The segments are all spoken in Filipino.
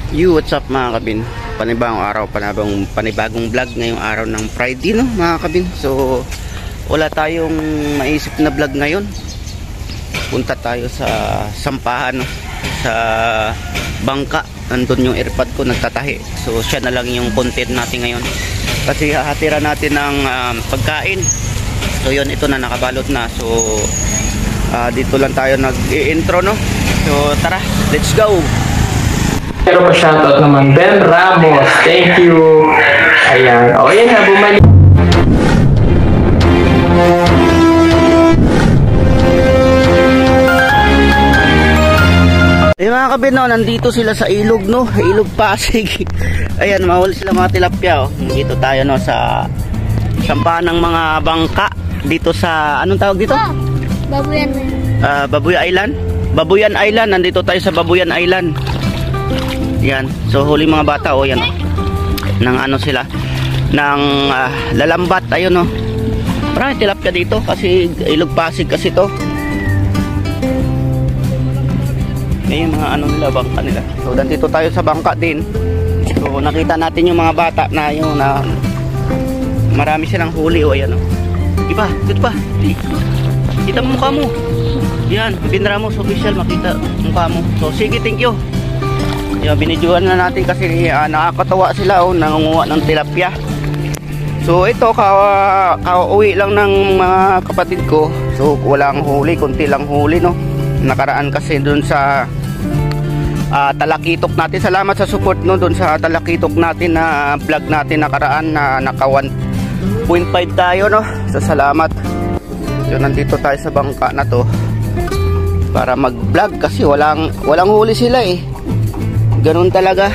What's up mga kabin? Panibagong araw, panibagong vlog ngayong araw ng Friday, no mga kabin. So wala tayong maisip na vlog ngayon. Punta tayo sa sampahan, no? Sa bangka. Nandun yung airpod ko nagtatahi. So siya na lang yung content natin ngayon. Kasi hatira natin ng pagkain. So yun, ito na nakabalot na. So dito lang tayo nag-i-intro, no? So tara, let's go! Pero pa-shoutout naman Ben Ramos. Thank you. Ayan. O, yan na. Bumalik. Mga kabin, no, nandito sila sa ilog, no? Ilog Pasig. Ayan, mahuli sila mga tilapia, oh. Dito tayo, no, sa sampahan ng mga bangka. Dito sa, anong tawag dito? Babuyan. Babuyan Island. Babuyan Island. Nandito tayo sa Babuyan Island. Yan, so huli mga bata, oh, yan, oh. Nang ano sila, nang lalambat, ayun, oh. Marami tilapia dito kasi ilog Pasig kasi to. May mga ano nila, bangka nila. So nandito tayo sa bangka din. So nakita natin yung mga bata na yun, na marami silang huli, oh, ayan, oh. Diba, dito pa, kita mo mukha mo. Yan, Ben Ramos official, makita mukha mo. So sige, thank you. Yeah, binidyoan na natin kasi nakakatawa sila, oh, nangunguha ng tilapia. So ito, kauwi lang ng mga kapatid ko. So walang huli, kunti lang huli, no. Nakaraan kasi dun sa Talakitok natin. Salamat sa support, no, dun sa Talakitok natin na vlog natin nakaraan na naka 1.5 tayo, no. So salamat. So nandito tayo sa bangka na to para mag-vlog kasi walang huli sila, eh. Ganun talaga.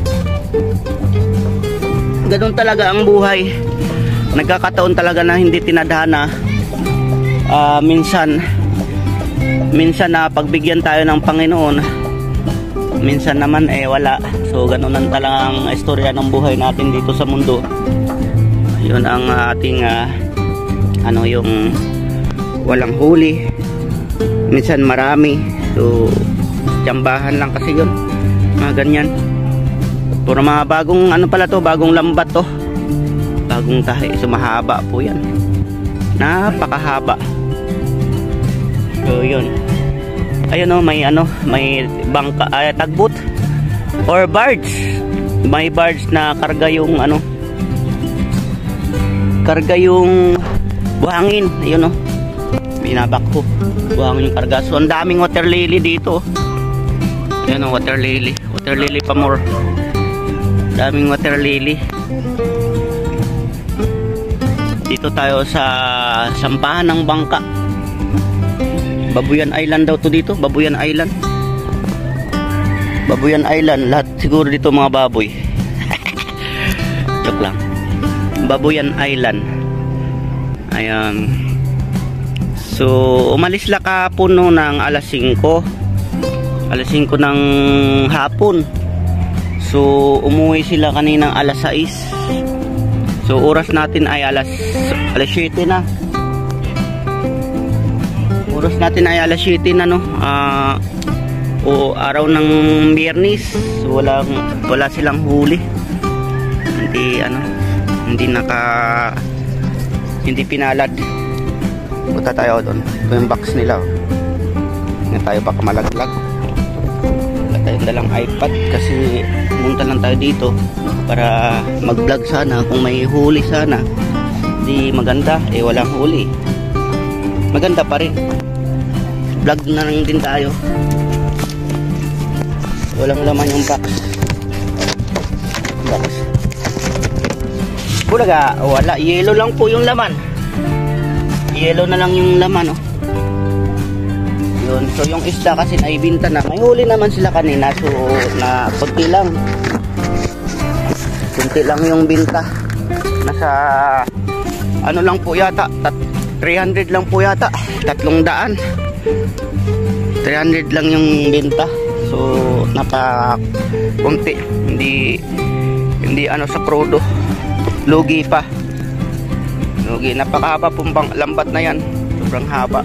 Ganun talaga ang buhay. Nagkakataon talaga na hindi tinadhana. Minsan na pagbigyan tayo ng Panginoon. Minsan naman wala. So ganun lang talaga ang istorya ng buhay natin dito sa mundo. Yun ang ating yung walang huli. Minsan marami. So tsambahan lang kasi yun. Mga ganyan. Puro mga bagong bagong lambat to. Bagong tahi. So mahaba po yan. Napakahaba. So yun. Ayun, oh, may bangka, tagboat or barge. May barge na karga yung karga yung buhangin. Ayun, oh. Binabakho. Buhangin yung karga. So ang daming water lily dito. Ayun, oh, water lily. Water lily pa more. Daming water lily. Dito tayo sa sampahan ng bangka. Babuyan Island daw to dito. Babuyan Island. Babuyan Island. Lahat siguro dito mga baboy. Joke lang. Babuyan Island. Ayan. So umalis la kahapon, no, ng alas 5. Alas 5 ng hapon. So umuwi sila kaninang alas 6. So oras natin ay alas 7 na. Oras natin ay alas 7 na, no. O araw ng Biyernes. So wala silang huli. Hindi pinalad. Punta tayo doon. Ito yung box nila, oh. Hindi tayo baka malaglag. Wala tayong dalang iPad kasi pumunta lang tayo dito para mag-vlog sana. Kung may huli sana, di maganda. Walang huli. Maganda pa rin. Vlog na lang din tayo. Walang laman yung box. Bulaga, wala. Yellow lang po yung laman. Yellow na lang yung laman, oh. Yun. So yung isda kasi naibinta na. May huli naman sila kanina. So na konti lang. Konti lang yung binta. Nasa lang po yata. 300 lang po yata. 300. 300 lang yung binta. So konti. Hindi sa prodo. Lugi pa. Lugi. Napakahaba pong lambat na yan. Sobrang haba.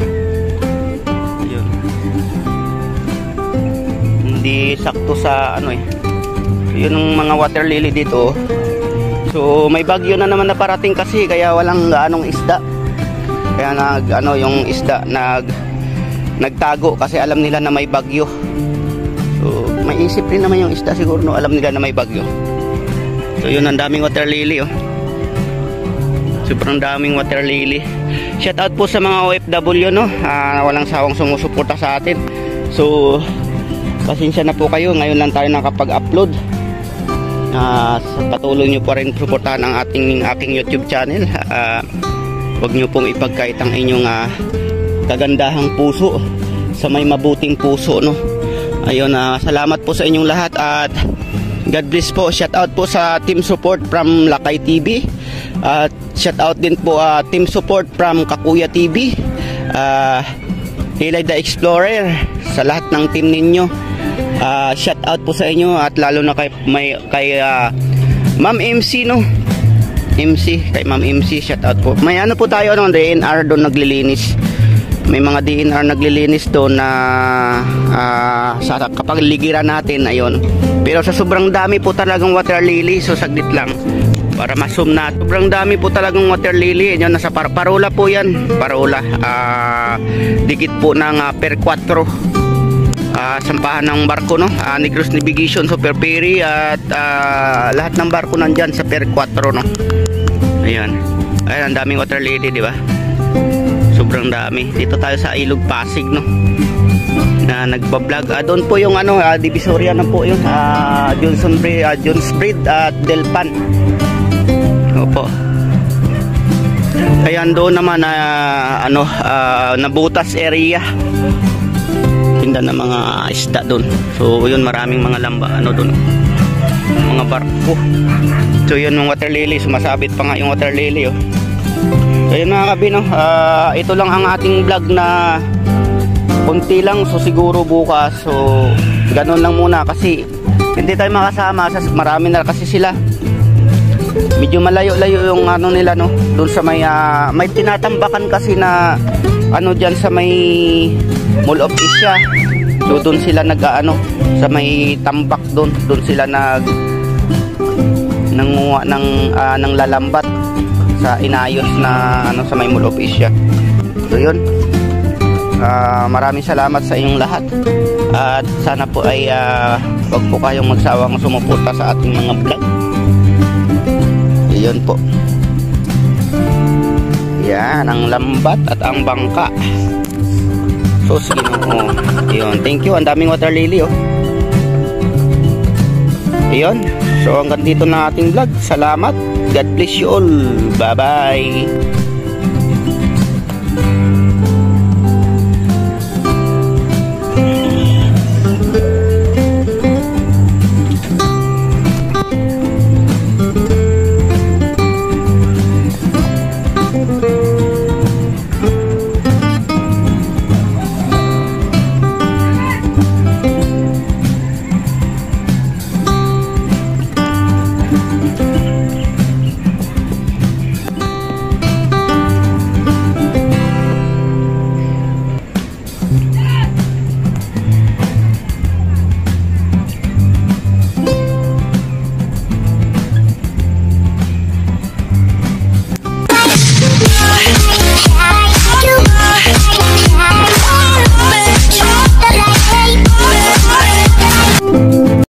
Ayun. Hindi sakto sa Yun ang mga water lily dito. So may bagyo na naman na parating kasi, kaya walang gaanong isda. Kaya yung isda nagtago kasi alam nila na may bagyo. So may isip rin naman yung isda siguro, no? Alam nila na may bagyo. So yun, ang daming water lily, oh. Sobrang daming water lily. Shout out po sa mga OFW, no? Walang sawang sumusuporta sa atin. So pasensya na po kayo, ngayon lang tayo nakapag-upload. Patuloy nyo pa rin suportahan ang aking YouTube channel. Huwag nyo pong ipagkait ang inyong kagandahang puso sa may mabuting puso, no? Ayun, salamat po sa inyong lahat at God bless po. Shout out po sa team support from Lakay TV. Shout out din po team support from Kakuya TV. Hilay the Explorer, sa lahat ng team ninyo. Shout out po sa inyo at lalo na kay Ma'am MC, no? Kay Ma'am MC, shout out po. May ano po tayo, no? DNR doon naglilinis. May mga DNR naglilinis doon na sa kapaligiran natin, ayun. Pero sa sobrang dami po talagang water lily, so saglit lang para ma-zoom na. Sobrang dami po talagang water lily. Yan, nasa parola po yan. Parola. Dikit po ng per 4. Sampahan ng barko, no? Negros Navigation, Super Ferry at lahat ng barko nandyan sa per 4, no? Ayan. Ayan, ang daming water lily, di ba? Sobrang dami. Dito tayo sa Ilog Pasig, no? Na nagbablog. Doon po yung Divisoria na po yun. Jones Breed at Delpan. Opo. Ayan, doon naman Nabutas area. Tinda ng mga isda doon. So yun, maraming mga doon, mga barko. So yun, yung water lily, sumasabit pa nga yung water lily, oh. So yun mga kabino, ito lang ang ating vlog na kunti lang. So siguro bukas, so ganun lang muna kasi hindi tayo makasama, marami na kasi sila. Medyo malayo-layo yung nila, no? Doon sa may tinatambakan kasi na dyan sa may Mall of Asia. So doon sila sa may tambak doon sila nanguha ng lalambat sa inayos na sa may Mall of Asia. So yun, maraming salamat sa inyong lahat at sana po ay wag po kayong magsawang sumuporta sa ating mga vlog. Yun po. Yan, ang lambat at ang bangka. So sige, no. Yun, thank you. Ang daming water lily, oh. Yun. So hanggang dito na ating vlog. Salamat. God bless you all. Bye bye.